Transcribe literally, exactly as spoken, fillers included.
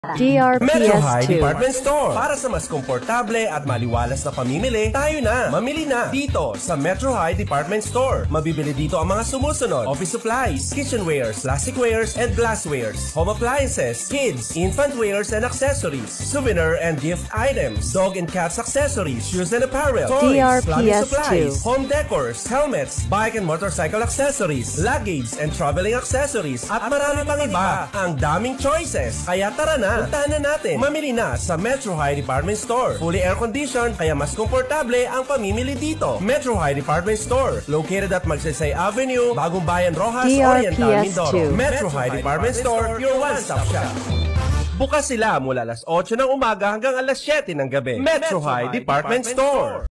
D R P Metro S High two. Department Store. Para sa mas komportable at maliwalas na pamimili, tayo na. Mamili na dito sa Metro High Department Store. Mabibili dito ang mga sumusunod: office supplies, kitchenwares, plasticwares, and glasswares, home appliances, kids, infant wares and accessories, souvenir and gift items, dog and cats accessories, shoes and apparel, toys, D R P S plumbing supplies, two. home decors, helmets, bike and motorcycle accessories, luggage and traveling accessories, at marami pang iba. Ang daming choices. Kaya tara na. Puntahan na natin. Mamili na sa Metro High Department Store. Fully air-conditioned, kaya mas komportable ang pamimili dito. Metro High Department Store, located at Magsaysay Avenue, Bagong Bayan, Roxas, D R P S Oriental, Mindoro. two. Metro High Department Store, your one-stop shop. Bukas sila mula alas otso ng umaga hanggang alas siyete ng gabi. Metro High Department Store.